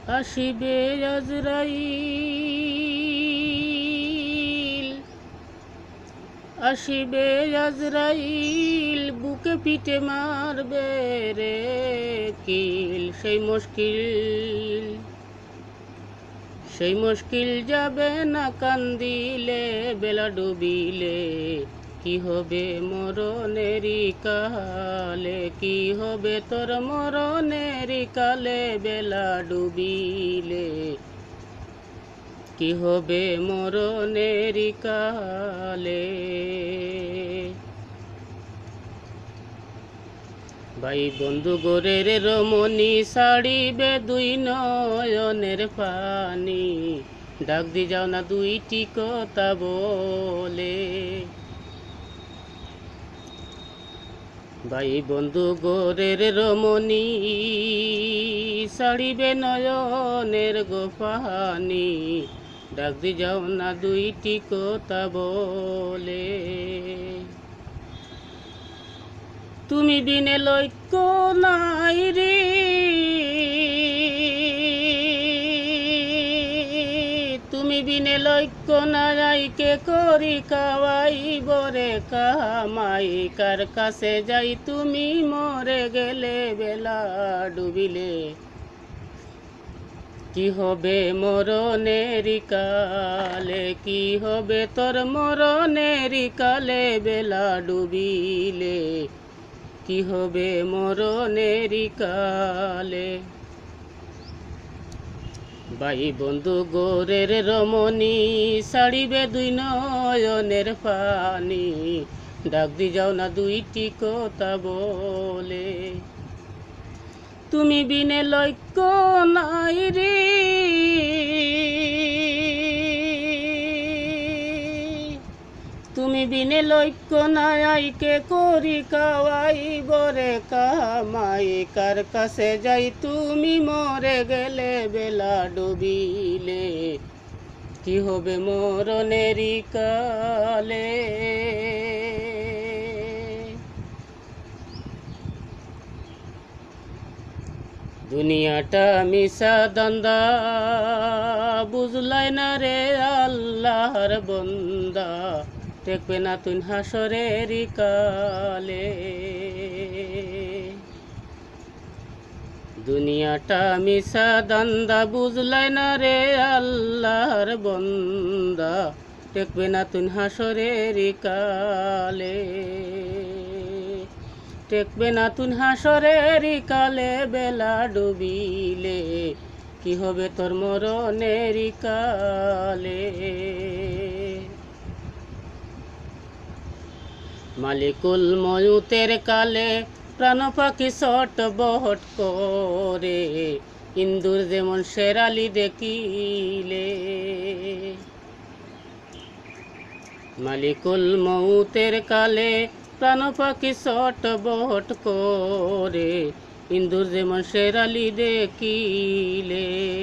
আসিবে আজরাইল, আসিবে আজরাইল, বুকে পিঠে মারবে রে কিল। সেই মুশকিল যাবে না কান্দিলে, বেলা ডুবিলে। কি হবে মরণেরই কালে, কি হবে তোর মরণেরই কালে, বেলা ডুবিলে। কি হবে মরণেরই কালে। ভাই বন্ধু গোরের রমণী, ছাড়িবে দুই নয়নের পানি। ডাক দি যাও না দুইটি কথা বলে। ভাই বন্ধু গোরের রমণী, ছাড়িবে নয়নের গো পানি। ডাক দি যাও না দুইটি কথা বলে। তুমি বিনে লক্ষ্য নাই রে, তুমি বিনে লক্ষ্য নাই, কে করি কাওয়াই বরে কামাই। কার কাছে যাই তুমি মরে গেলে, বেলা ডুবিলে। কি হবে মরণেরই কালে, কি হবে তোর মরণেরই কালে, বেলা ডুবিলে। কি হবে মরণেরই কালে। ভাই বন্ধু গোরের রমণী, ছাড়িবে দুই নয়নের পানি। ডাক দি যাও না দুইটি কথা বলে। তুমি বিনে লক্ষ্য নাই রে, তুমি বিনে লক্ষ্য নাই, কে করি কাওয়াই বরে কামাই। কার কাছে যাই তুমি মরে গেলে, বেলা ডুবিলে। কি হবে মরণেরই কালে। দুনিয়াটা মিশা দান্দা, বুঝলাই না রে আল্লাহর বন্দা। দেখবে না তুই হাসরেরই কালে। দুনিয়াটা মিশা দান্দা, বুঝলাই না রে আল্লাহর বন্দা। দেখবে না তুই হাসরেরই কালে। দেখবে না তুই হাসরেরই কালে, বেলা ডুবিলে। কি হবে তোর মরণেরই কালে। মালিকুল ময়ুতের কালে, প্রাণ পাখি ছট বহট করে। ইন্দুর যেমন শেরালি দেখিলে। মালিকুল মউতের কালে, প্রাণ পাখি ছট বহট করে। ইন্দুর যেমন শেরালি দেখিলে।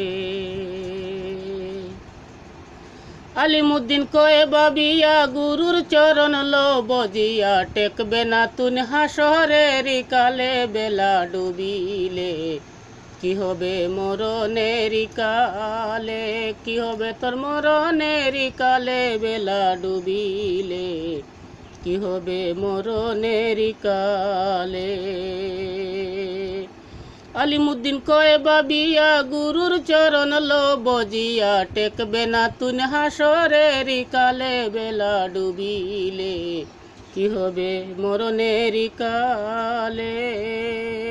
আলিমুদ্দিন কয়ে বাবিয়া, গুরুর চরণ লো বজিয়া। টেকবে না তুন হাসরেরই কালে, বেলা ডুবিলে। কি হবে মরণেরই কালে, কি হবে তোর মরণেরই কালে, বেলা ডুবিলে। কি হবে মরণেরই কালে। আলিমুদ্দিন কয়ে বাবিয়া, গুরুর চরণ লো বজিয়া। টেকবে না তুন হাসরেরই কালে, বেলা ডুবিলে। কি হবে মরণেরই কালে।